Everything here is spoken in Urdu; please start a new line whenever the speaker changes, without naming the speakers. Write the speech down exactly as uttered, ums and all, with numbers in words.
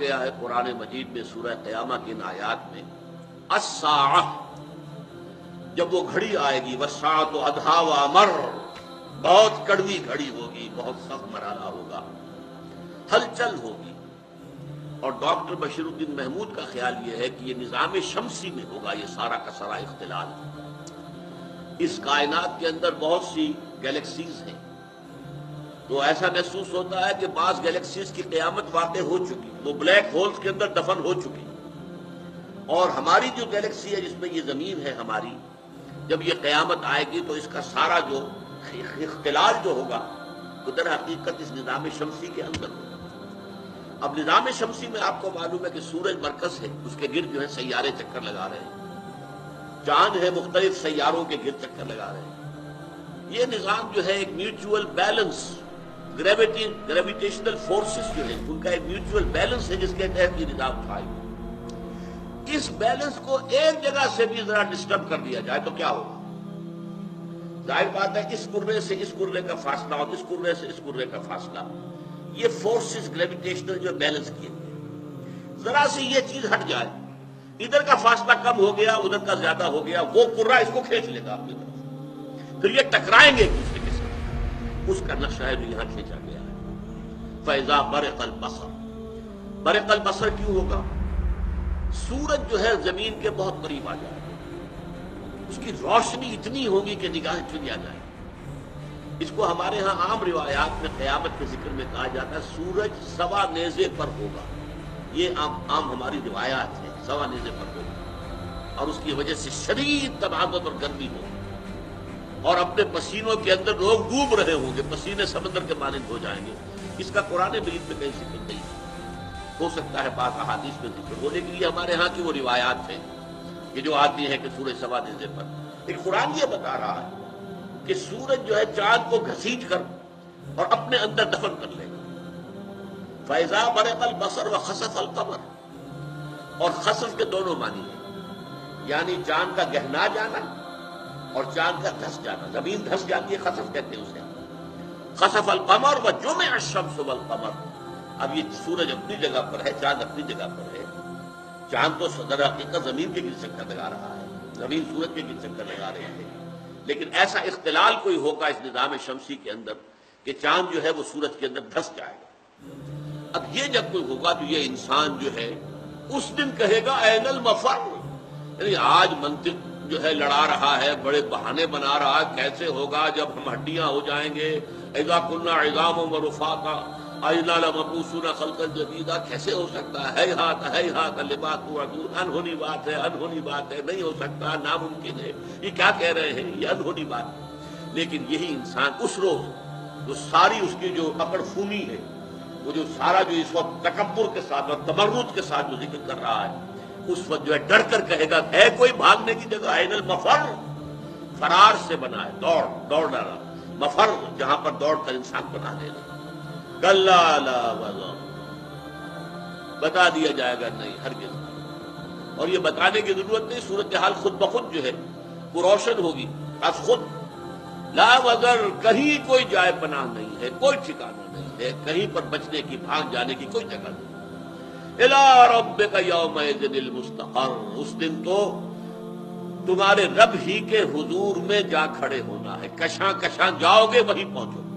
گیا ہے قرآن مجید میں سورہ قیامہ کی ان آیات میں، الساعہ، جب وہ گھڑی آئے گی، والساعۃ ادھا وامر، بہت کڑوی گھڑی ہوگی، بہت سخت مرحلہ ہوگا، ہلچل ہوگی۔ اور ڈاکٹر بشیر الدین محمود کا خیال یہ ہے کہ یہ نظام شمسی میں ہوگا یہ سارا کا سارا اختلال۔ اس کائنات کے اندر بہت سی گیلیکسیز ہیں، تو ایسا محسوس ہوتا ہے کہ بعض گیلیکسیز کی قیامت واقع ہو چکی، وہ بلیک ہولز کے اندر دفن ہو چکی، اور ہماری جو گیلیکسی ہے جس میں یہ زمین ہے ہماری، جب یہ قیامت آئے گی تو اس کا سارا جو اختلال جو ہوگا وہ در حقیقت اس نظام شمسی کے اندر ہوگا۔ اب نظام شمسی میں آپ کو معلوم ہے کہ سورج مرکز ہے، اس کے گرد جو ہے سیارے چکر لگا رہے ہیں، چاند ہے مختلف سیاروں کے گرد چکر لگا رہے ہیں۔ یہ نظام جو ہے ایک mutual balance, gravity gravitational forces جو ہے ان کا ایک میوچول بیلنس ہے جس کے تحت یہ نظام قائم۔ اس بیلنس کو ایک جگہ سے بھی ذرا ڈسٹرب کر دیا جائے تو کیا ہوگا؟ ظاہر بات ہے اس کرے سے اس کرے کا فاصلہ اور اس کرے سے اس کرے کا فاصلہ، یہ فورسز گریویٹیشنل جو بیلنس کیے گئے، ذرا سی یہ چیز ہٹ جائے، ادھر کا فاصلہ کم ہو گیا ادھر کا زیادہ ہو گیا، وہ کرہ اس کو کھینچ لے گا اپنی طرف، پھر یہ ٹکرائیں گے ایک دوسرے کے ساتھ۔ اس کا نقشہ ہے جو یہاں کھینچا گیا ہے۔ فَإِذَا بَرِقَ الْبَصَرُ، برق البصر کیوں ہوگا؟ سورج جو ہے زمین کے بہت قریب آ جائے گا، اس کی روشنی اتنی ہوگی کہ نگاہ چنیا جائے۔ اس کو ہمارے ہاں عام روایات میں قیامت کے ذکر میں کہا جاتا ہے سورج سوا نیزے پر ہوگا، یہ عام عام ہماری روایات ہے، سوا نیزے پر ہوگا، اور اس کی وجہ سے شدید طباعت اور گرمی ہوگی، اور اپنے پسینوں کے اندر لوگ ڈوب رہے ہوں گے، پسینے سمندر کے مانند ہو جائیں گے۔ اس کا قرآن مجید میں کہیں ذکر نہیں ہے، ہو سکتا ہے بعض احادیث میں ذکر ہو، لیکن یہ ہمارے ہاں کی وہ روایات ہیں کہ جو آتی ہیں کہ سورج سوا نیزے پر، لیکن قرآن یہ بتا رہا ہے کہ سورج جو ہے چاند کو گھسیٹ کر اور اپنے اندر دفن کر لے گا۔ فَإِذَا بَرِقَ الْبَصَرُ وَخَسَفَ الْقَمَرُ، اور خسف کے دونوں معنی ہیں، یعنی چاند کا گہنا جانا اور چاند کا دھس جانا، زمین دھس جاتی ہے خسف کہتے ہیں اسے۔ خسف القمر وجمع الشمس والقمر، اب یہ سورج اپنی جگہ پر ہے، چاند اپنی جگہ پر ہے، چاند تو در حقیقت زمین کے گرد چکر لگا رہا ہے، زمین سورج کے گرد چکر لگا رہے ہیں، لیکن ایسا اختلال کوئی ہوگا اس نظام شمسی کے اندر کہ چاند جو ہے وہ سورج کے اندر دھس جائے گا۔ اب یہ جب کوئی ہوگا تو یہ انسان جو ہے اس دن کہے گا این المفر، یعنی آج منطق جو ہے لڑا رہا ہے، بڑے بہانے بنا رہا ہے، کیسے ہوگا جب ہم ہڈیاں ہو جائیں گے، اذا کنا عظاما ورفاتا انا لمبعوثون خلقا جدیدا، کیسے ہو سکتا ہے، ہیہات ہیہات لما توعدون، انہونی بات ہے، انہونی بات ہے، نہیں ہو سکتا، ناممکن ہے، یہ کیا کہہ رہے ہیں، یہ انہونی بات ہے۔ لیکن یہی انسان اس روز جو ساری اس کی جو اکڑ فونی ہے، وہ جو سارا جو اس وقت تکبر کے ساتھ اور تمرد کے ساتھ جو ذکر کر رہا ہے، اس وقت جو ہے ڈر کر کہے گا ہے کوئی بھاگنے کی جگہ، این المفر، فرار سے بنا ہے، دوڑ دوڑ ڈالا، مفر جہاں پر دوڑ کر انسان بنا لینا۔ کلا لا وزر، بتا دیا جائے گا نہیں ہرگز، اور یہ بتانے کی ضرورت نہیں، صورتحال خود بخود جو ہے وہ روشن ہوگی از خود۔ لا وزر، کہیں کوئی جائے پناہ نہیں ہے، کوئی ٹھکانہ نہیں ہے، کہیں پر بچنے کی بھاگ جانے کی کوئی جگہ نہیں۔ الی ربک یومئذ المستقر، اس دن تو تمہارے رب ہی کے حضور میں جا کھڑے ہونا ہے، کشاں کشاں جاؤ گے وہیں پہنچو گے۔